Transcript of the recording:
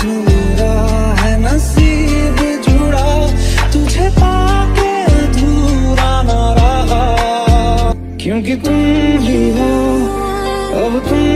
अधूरा है नसीब जुड़ा, तुझे पाके अधूरा ना रहा, क्योंकि तुम ही हो अब तुम